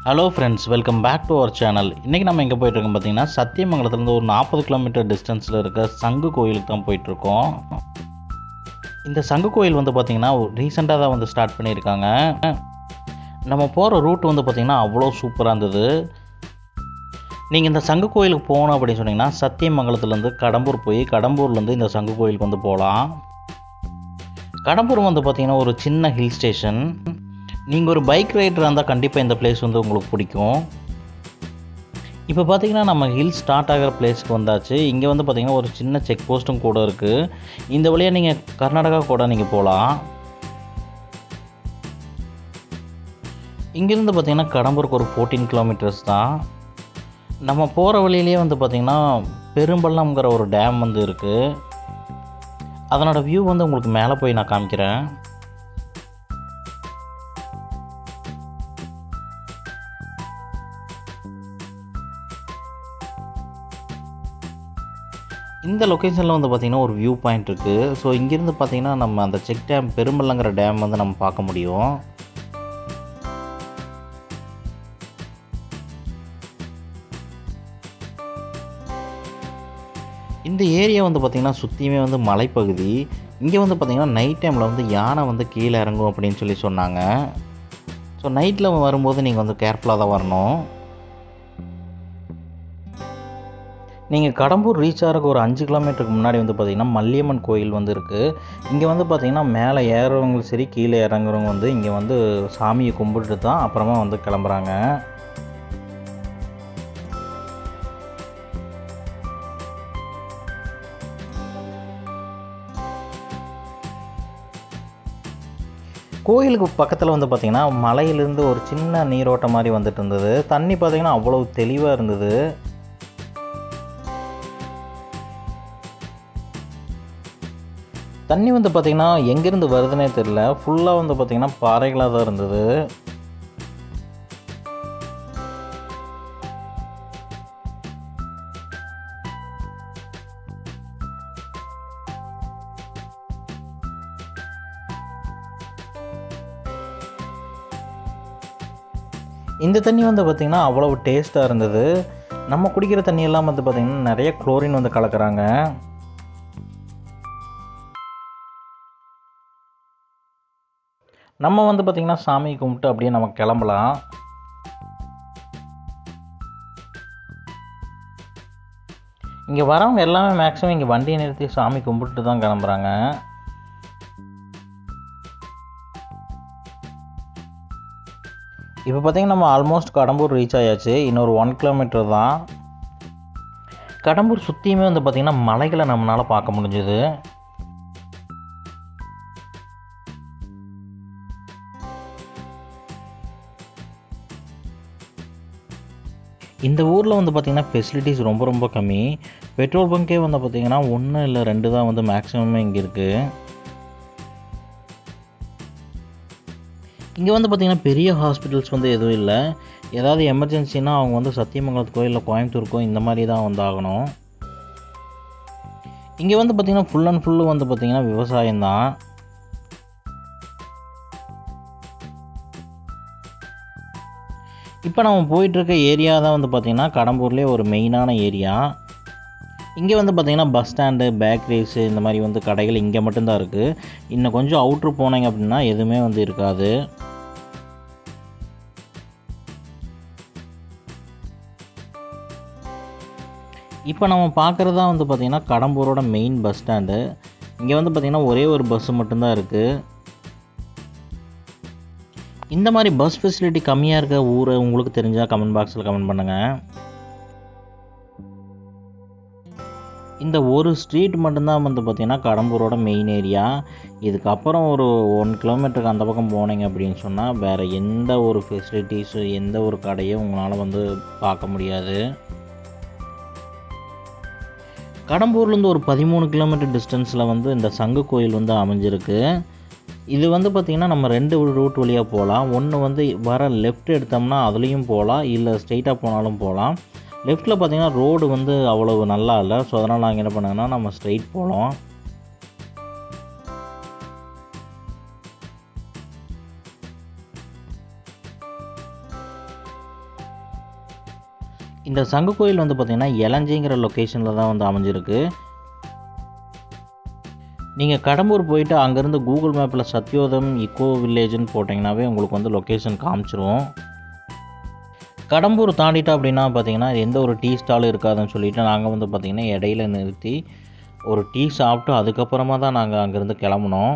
Hello friends, welcome back to our channel. இன்றைக்கி நம்ம எங்கே போயிட்டுருக்கோம் பார்த்தீங்கன்னா, சத்தியமங்கலத்துலேருந்து ஒரு 40 கிலோமீட்டர் டிஸ்டன்ஸில் இருக்க சங்கு கோயிலுக்கு தான் போயிட்டுருக்கோம். இந்த சங்கு கோயில் வந்து பார்த்திங்கன்னா ரீசெண்டாக தான் வந்து ஸ்டார்ட் பண்ணியிருக்காங்க. நம்ம போகிற ரூட் வந்து பார்த்திங்கன்னா அவ்வளோ சூப்பராக இருந்தது. நீங்கள் இந்த சங்கு கோயிலுக்கு போகணும் அப்படின்னு சொன்னிங்கன்னா சத்தியமங்கலத்துலேருந்து கடம்பூர் போய் கடம்பூர்லேருந்து இந்த சங்கு கோயிலுக்கு வந்து போகலாம். கடம்பூர் வந்து பார்த்திங்கன்னா ஒரு சின்ன ஹில் ஸ்டேஷன். நீங்கள் ஒரு பைக் ரைடராக இருந்தால் கண்டிப்பாக இந்த பிளேஸ் வந்து உங்களுக்கு பிடிக்கும். இப்போ பார்த்திங்கன்னா நம்ம ஹில் ஸ்டார்ட் ஆகிற பிளேஸ்க்கு வந்தாச்சு. இங்கே வந்து பார்த்திங்கன்னா ஒரு சின்ன செக் போஸ்ட்டும் கூட இருக்குது. இந்த வழியாக நீங்கள் கர்நாடகா கூட நீங்கள் போகலாம். இங்கேருந்து பார்த்திங்கன்னா கடம்பூருக்கு ஒரு 14 கிலோமீட்டர்ஸ் தான். நம்ம போகிற வழியிலேயே வந்து பார்த்திங்கன்னா பெரும்பள்ளம்ங்கிற ஒரு டேம் வந்து இருக்குது. அதனோட வியூ வந்து உங்களுக்கு மேலே போய் நான் காமிக்கிறேன். இந்த லொக்கேஷனில் வந்து பார்த்திங்கன்னா ஒரு வியூ பாயிண்ட் இருக்குது. ஸோ இங்கேருந்து பார்த்திங்கன்னா நம்ம அந்த செக் டேம் பெரும்பள்ளங்கிற டேம் வந்து நம்ம பார்க்க முடியும். இந்த ஏரியா வந்து பார்த்திங்கன்னா சுற்றியுமே வந்து மலைப்பகுதி. இங்கே வந்து பார்த்திங்கன்னா நைட் டைமில் வந்து யானை வந்து கீழே இறங்கும் அப்படின்னு சொல்லி சொன்னாங்க. ஸோ நைட்டில் வரும்போது நீங்கள் வந்து கேர்ஃபுல்லாக தான் வரணும். நீங்கள் கடம்பூர் ரீச் ஆகிறதுக்கு ஒரு 5 கிலோமீட்டருக்கு முன்னாடி வந்து பார்த்திங்கன்னா மல்லியம்மன் கோயில் வந்து இருக்குது. இங்கே வந்து பார்த்திங்கன்னா மேலே ஏறுறவங்களும் சரி கீழே இறங்குறவங்க வந்து இங்கே வந்து சாமியை கும்பிட்டுட்டு தான் அப்புறமா வந்து கிளம்புறாங்க. கோயிலுக்கு பக்கத்தில் வந்து பார்த்திங்கன்னா மலையிலேருந்து ஒரு சின்ன நீரோட்டம் மாதிரி வந்துட்டு இருந்தது. தண்ணி பார்த்திங்கன்னா அவ்வளோ தெளிவாக இருந்தது. தண்ணி வந்து பார்த்திங்கன்னா எங்கேருந்து வருதுன்னே தெரியல. ஃபுல்லாக வந்து பார்த்திங்கன்னா பாறைகளாக தான் இருந்தது. இந்த தண்ணி வந்து பார்த்திங்கன்னா அவ்வளோ டேஸ்ட்டாக இருந்தது. நம்ம குடிக்கிற தண்ணியெல்லாம் வந்து பார்த்திங்கன்னா நிறைய குளோரின் வந்து கலக்கிறாங்க. நம்ம வந்து பார்த்திங்கன்னா சாமி கும்பிட்டு அப்படியே நம்ம கிளம்பலாம். இங்கே வரவங்க எல்லாமே மேக்ஸிமம் இங்கே வண்டியை நிறுத்தி சாமி கும்பிட்டு தான் கிளம்புறாங்க. இப்போ பார்த்திங்கன்னா நம்ம ஆல்மோஸ்ட் கடம்பூர் ரீச் ஆயாச்சு. இன்னொரு 1 கிலோமீட்டர் தான். கடம்பூர் சுற்றியுமே வந்து பார்த்திங்கன்னா மலைகளை நம்மளால் பார்க்க முடிஞ்சுது. இந்த ஊரில் வந்து பார்த்திங்கன்னா ஃபெசிலிட்டிஸ் ரொம்ப ரொம்ப கம்மி. பெட்ரோல் பங்கே வந்து பார்த்திங்கன்னா 1 இல்லை 2 தான் வந்து மேக்ஸிமமே இங்கே இருக்குது. இங்கே வந்து பார்த்திங்கன்னா பெரிய ஹாஸ்பிட்டல்ஸ் வந்து எதுவும் இல்லை. ஏதாவது எமர்ஜென்சினா அவங்க வந்து சத்தியமங்கலத்து கோயிலில் கோயம்புத்தூருக்கோ இந்த மாதிரி தான் வந்து ஆகணும். இங்கே வந்து பார்த்திங்கன்னா ஃபுல் அண்ட் ஃபுல்லு வந்து பார்த்திங்கன்னா விவசாயம் தான். இப்போ நம்ம போயிட்டுருக்க ஏரியா தான் வந்து பார்த்திங்கன்னா கடம்பூர்லேயே ஒரு மெயினான ஏரியா. இங்கே வந்து பார்த்திங்கன்னா பஸ் ஸ்டாண்டு, பேக்கரிஸு இந்த மாதிரி வந்து கடைகள் இங்கே மட்டும்தான் இருக்குது. இன்னும் கொஞ்சம் அவுட்ரு போனீங்க அப்படின்னா எதுவுமே வந்து இருக்காது. இப்போ நம்ம பார்க்குறது தான் வந்து பார்த்திங்கன்னா கடம்பூரோட மெயின் பஸ் ஸ்டாண்டு. இங்கே வந்து பார்த்திங்கன்னா ஒரே ஒரு பஸ்ஸு மட்டும்தான் இருக்குது. இந்த மாதிரி பஸ் ஃபெசிலிட்டி கம்மியாக இருக்க ஊரை உங்களுக்கு தெரிஞ்சால் கமெண்ட் பாக்ஸில் கமெண்ட் பண்ணுங்கள். இந்த ஒரு ஸ்ட்ரீட் மட்டும்தான் வந்து பார்த்திங்கன்னா கடம்பூரோட மெயின் ஏரியா. இதுக்கப்புறம் ஒரு 1 கிலோமீட்டருக்கு அந்த பக்கம் போனீங்க அப்படின்னு சொன்னால் வேறு எந்த ஒரு ஃபெசிலிட்டிஸு எந்த ஒரு கடையும் உங்களால் வந்து பார்க்க முடியாது. கடம்பூர்லேருந்து ஒரு 13 கிலோமீட்டர் டிஸ்டன்ஸில் வந்து இந்த சங்கு கோயில் வந்து அமைஞ்சிருக்கு. இது வந்து பார்த்திங்கன்னா நம்ம 2 ரூட் வழியாக போகலாம். ஒன்று வந்து வர லெஃப்ட் எடுத்தோம்னா அதுலேயும் போகலாம், இல்லை ஸ்ட்ரெயிட்டாக போனாலும் போகலாம். லெஃப்ட்டில் பார்த்திங்கன்னா ரோடு வந்து அவ்வளவு நல்லா இல்லை. ஸோ அதனால் நாங்கள் என்ன பண்ணோங்கன்னா நம்ம ஸ்ட்ரெயிட் போகலாம். இந்த சங்கு கோயில் வந்து பார்த்திங்கன்னா எலஞ்சிங்கிற லொக்கேஷனில் தான் வந்து அமைஞ்சிருக்கு. நீங்கள் கடம்பூர் போயிட்டு அங்கேருந்து கூகுள் மேப்பில் சத்யோதம் இக்கோ வில்லேஜ்னு போட்டிங்கனாவே உங்களுக்கு வந்து லொக்கேஷன் காமிச்சிரும். கடம்பூர் தாண்டிட்டோம் அப்படின்னா பார்த்தீங்கன்னா எந்த ஒரு டீ ஸ்டாலும் இருக்காதுன்னு சொல்லிவிட்டு நாங்கள் வந்து பார்த்திங்கன்னா இடையில நிறுத்தி ஒரு டீ சாப்பிட்டு அதுக்கப்புறமா தான் நாங்கள் அங்கேருந்து கிளம்புனோம்.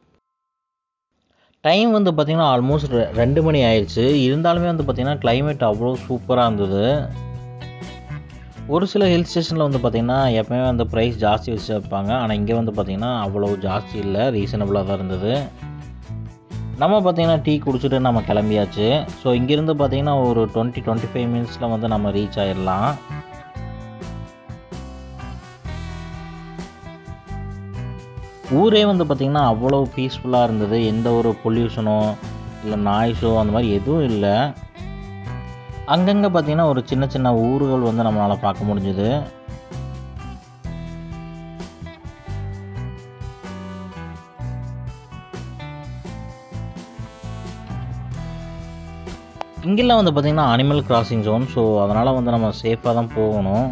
டைம் வந்து பார்த்திங்கன்னா ஆல்மோஸ்ட் 2 மணி ஆயிடுச்சு. இருந்தாலுமே வந்து பார்த்திங்கன்னா கிளைமேட் அவ்வளோ சூப்பராக இருந்தது. ஒரு சில ஹில் ஸ்டேஷனில் வந்து பார்த்திங்கன்னா எப்போயுமே வந்து ப்ரைஸ் ஜாஸ்தி வச்சு வைப்பாங்க. ஆனால் இங்கே வந்து பார்த்திங்கன்னா அவ்வளோ ஜாஸ்தி இல்லை, ரீசனபிளாக தான் இருந்தது. நம்ம பார்த்திங்கன்னா டீ குடிச்சிட்டு நம்ம கிளம்பியாச்சு. ஸோ இங்கேருந்து பார்த்திங்கன்னா ஒரு 20-25 மினிட்ஸில் வந்து நம்ம ரீச் ஆகிடலாம். ஊரே வந்து பார்த்திங்கன்னா அவ்வளோ பீஸ்ஃபுல்லாக இருந்தது. எந்த ஒரு பொல்யூஷனோ இல்லை நாய்ஸோ அந்த மாதிரி எதுவும் இல்லை. அங்கங்கே பார்த்திங்கன்னா ஒரு சின்ன சின்ன ஊர்கள் வந்து நம்மளால் பார்க்க முடிஞ்சுது. இங்கெல்லாம் வந்து பார்த்திங்கன்னா அனிமல் கிராசிங் ஜோன். ஸோ அதனால் வந்து நம்ம சேஃபாக தான் போகணும்.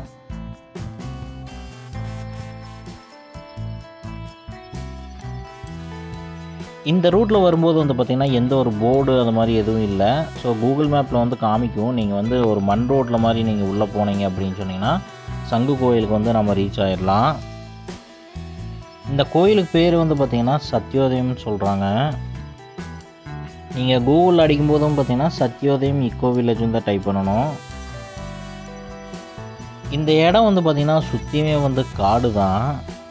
இந்த ரூட்டில் வரும்போது வந்து பார்த்திங்கன்னா எந்த ஒரு போர்டு அது மாதிரி எதுவும் இல்லை. ஸோ கூகுள் மேப்பில் வந்து காமிக்கும். நீங்கள் வந்து ஒரு மண் ரோட்டில் மாதிரி நீங்கள் உள்ளே போனீங்க அப்படின்னு சொன்னீங்கன்னா சங்கு கோயிலுக்கு வந்து நம்ம ரீச் ஆகிடலாம். இந்த கோயிலுக்கு பேர் வந்து பார்த்திங்கன்னா சத்யோதயம்னு சொல்கிறாங்க. நீங்கள் கூகுளில் அடிக்கும்போதும் பார்த்திங்கன்னா சத்யோதயம் இக்கோ வில்லேஜ்னு தான் டைப் பண்ணணும். இந்த இடம் வந்து பார்த்திங்கன்னா சுற்றியுமே வந்து காடு தான்.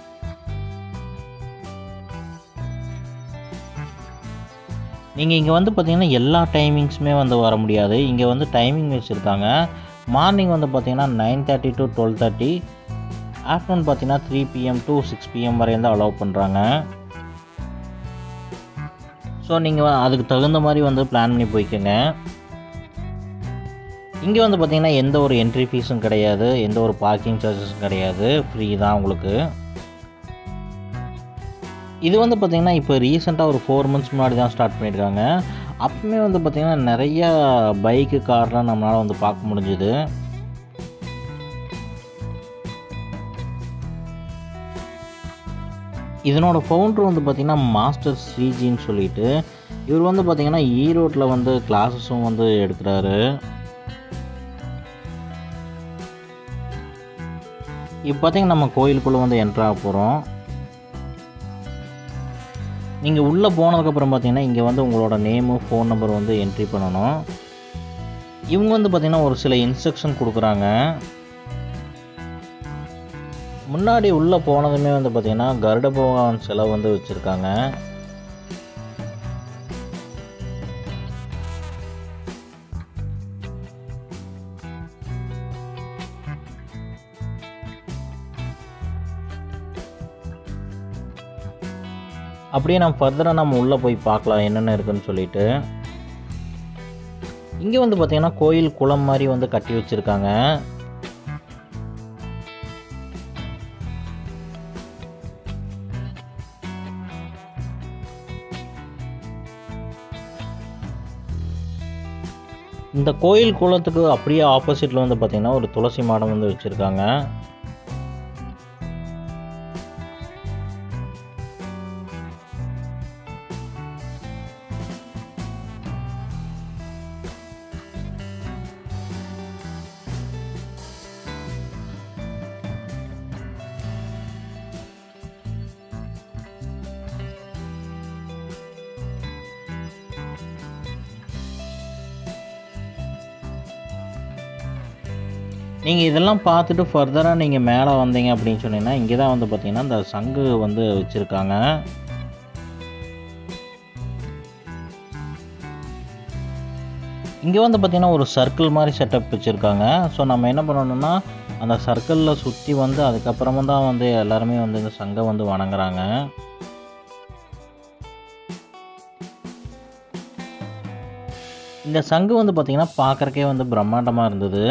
நீங்கள் இங்கே வந்து பார்த்திங்கன்னா எல்லா டைமிங்ஸுமே வந்து வர முடியாது. இங்கே வந்து டைமிங் வச்சுருக்காங்க. மார்னிங் வந்து பார்த்திங்கன்னா 9:30 to 12:30, ஆஃப்டர்நூன் பார்த்திங்கன்னா 3 PM to 6 PM வரையும் தான் அலோவ் பண்ணுறாங்க. ஸோ நீங்கள் அதுக்கு தகுந்த மாதிரி வந்து பிளான் பண்ணி போய்க்கோங்க. இங்கே வந்து பார்த்திங்கன்னா எந்த ஒரு என்ட்ரி ஃபீஸும் கிடையாது, எந்த ஒரு பார்க்கிங் சார்ஜஸும் கிடையாது, ஃப்ரீ தான் உங்களுக்கு. இது வந்து பார்த்திங்கன்னா இப்போ ரீசெண்டாக ஒரு 4 months முன்னாடி தான் ஸ்டார்ட் பண்ணியிருக்காங்க. அப்போவுமே வந்து பார்த்திங்கன்னா நிறையா பைக்கு கார்லாம் நம்மளால் வந்து பார்க்க முடிஞ்சுது. இதனோட ஃபவுண்டர் வந்து பார்த்திங்கன்னா மாஸ்டர் ஸ்ரீஜின்னு சொல்லிட்டு, இவர் வந்து பார்த்திங்கன்னா ஈரோட்டில் வந்து கிளாஸஸும் வந்து எடுக்கிறாரு. இப்போ பார்த்திங்கன்னா நம்ம கோயிலுக்குள்ளே வந்து என்ட்ரு ஆக போகிறோம். நீங்கள் உள்ளே போனதுக்கப்புறம் பார்த்தீங்கன்னா இங்கே வந்து உங்களோட நேமு ஃபோன் நம்பர் வந்து என்ட்ரி பண்ணணும். இவங்க வந்து பார்த்திங்கன்னா ஒரு சில இன்ஸ்ட்ரக்ஷன் கொடுக்குறாங்க. முன்னாடி உள்ளே போனதுமே வந்து பார்த்திங்கன்னா கருட பகவான் சிலை வந்து வச்சுருக்காங்க. அப்படியே நம்ம ஃபர்தராக நம்ம உள்ளே போய் பார்க்கலாம் என்னென்ன இருக்குதுன்னு சொல்லிட்டு. இங்கே வந்து பார்த்திங்கன்னா கோயில் குளம் மாதிரி வந்து கட்டி வச்சுருக்காங்க. இந்த கோயில் குளத்துக்கு அப்படியே ஆப்போசிட்டில் வந்து பார்த்திங்கன்னா ஒரு துளசி மாடம் வந்து வச்சுருக்காங்க. நீங்கள் இதெல்லாம் பார்த்துட்டு ஃபர்தராக நீங்கள் மேலே வந்தீங்க அப்படின்னு சொன்னீங்கன்னா இங்கே தான் வந்து பார்த்திங்கன்னா இந்த சங்கு வந்து வச்சுருக்காங்க. இங்கே வந்து பார்த்திங்கன்னா ஒரு சர்க்கிள் மாதிரி செட்டப் வச்சுருக்காங்க. ஸோ நம்ம என்ன பண்ணணும்னா அந்த சர்க்கிளில் சுற்றி வந்து அதுக்கப்புறமா தான் வந்து எல்லாருமே வந்து இந்த சங்கை வந்து வணங்குறாங்க. இந்த சங்கு வந்து பார்த்திங்கன்னா பார்க்குறக்கே வந்து பிரம்மாண்டமாக இருந்தது.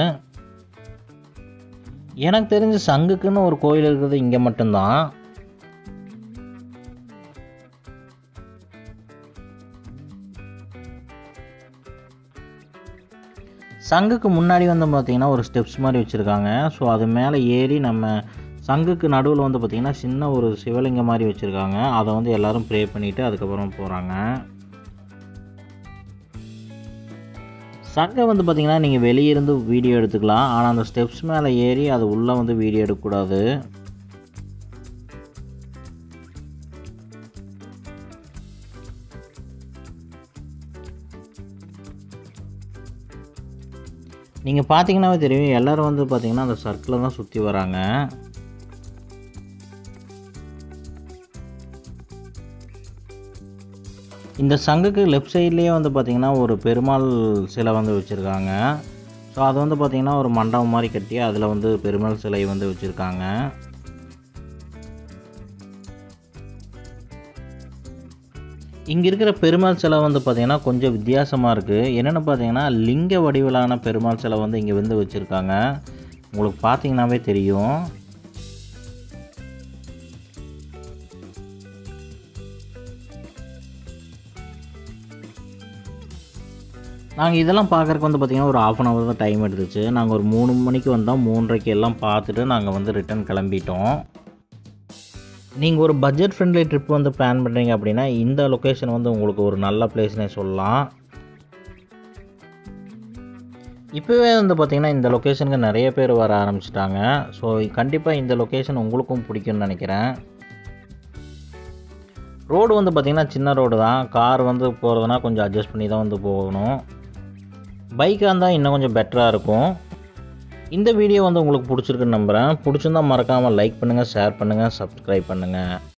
எனக்கு தெரிஞ்ச சங்குக்குன்னு ஒரு கோயில் இருக்கிறது இங்கே மட்டும்தான். சங்குக்கு முன்னாடி வந்து பார்த்திங்கன்னா ஒரு ஸ்டெப்ஸ் மாதிரி வச்சுருக்காங்க. ஸோ அது மேலே ஏறி நம்ம சங்குக்கு நடுவில் வந்து பார்த்திங்கன்னா சின்ன ஒரு சிவலிங்கம் மாதிரி வச்சுருக்காங்க. அதை வந்து எல்லோரும் ப்ரே பண்ணிவிட்டு அதுக்கப்புறம் போகிறாங்க. சங்கை வந்து பார்த்திங்கன்னா நீங்கள் வெளியே இருந்து வீடியோ எடுத்துக்கலாம். ஆனால் அந்த ஸ்டெப்ஸ் மேலே ஏறி அது உள்ளே வந்து வீடியோ எடுக்கக்கூடாது. நீங்கள் பார்த்தீங்கன்னாவே தெரியும், எல்லோரும் வந்து பார்த்திங்கன்னா அந்த சர்க்கிளில் தான் சுற்றி வராங்க. இந்த சங்குக்கு லெஃப்ட் சைட்லேயே வந்து பார்த்திங்கன்னா ஒரு பெருமாள் சிலை வந்து வச்சுருக்காங்க. ஸோ அது வந்து பார்த்திங்கன்னா ஒரு மண்டபம் மாதிரி கட்டி அதில் வந்து பெருமாள் சிலை வந்து வச்சுருக்காங்க. இங்கே இருக்கிற பெருமாள் சிலை வந்து பார்த்திங்கன்னா கொஞ்சம் வித்தியாசமாக இருக்குது. என்னென்னு பார்த்தீங்கன்னா லிங்க வடிவிலான பெருமாள் சிலை வந்து இங்கே வந்து வச்சுருக்காங்க. உங்களுக்கு பார்த்தீங்கன்னாவே தெரியும். நாங்கள் இதெல்லாம் பார்க்குறக்கு வந்து பார்த்திங்கன்னா ஒரு 1/2 hour தான் டைம் எடுத்துச்சு. நாங்கள் ஒரு 3 மணிக்கு வந்தோம். 3:30க்கு எல்லாம் பார்த்துட்டு நாங்கள் வந்து ரிட்டர்ன் கிளம்பிட்டோம். நீங்கள் ஒரு பட்ஜெட் ஃப்ரெண்ட்லி ட்ரிப் வந்து பிளான் பண்ணுறீங்க அப்படின்னா இந்த லொக்கேஷன் வந்து உங்களுக்கு ஒரு நல்ல பிளேஸ்னே சொல்லலாம். இப்போவே வந்து பார்த்திங்கன்னா இந்த லொக்கேஷனுக்கு நிறைய பேர் வர ஆரம்பிச்சிட்டாங்க. ஸோ கண்டிப்பாக இந்த லொக்கேஷன் உங்களுக்கும் பிடிக்கும்னு நினைக்கிறேன். ரோடு வந்து பார்த்திங்கன்னா சின்ன ரோடு தான். கார் வந்து போகிறதுனா கொஞ்சம் அட்ஜஸ்ட் பண்ணி தான் வந்து போகணும். பைக்காக இருந்தால் இன்னும் கொஞ்சம் பெட்டராக இருக்கும். இந்த வீடியோ வந்து உங்களுக்கு பிடிச்சிருக்குன்னு நம்புகிறேன். பிடிச்சிருந்தால் மறக்காமல் லைக் பண்ணுங்கள், ஷேர் பண்ணுங்கள், சப்ஸ்கிரைப் பண்ணுங்கள்.